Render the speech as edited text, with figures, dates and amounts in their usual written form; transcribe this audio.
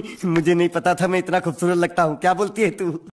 मुझे नहीं पता था मैं इतना खूबसूरत लगता हूँ, क्या बोलती है तू?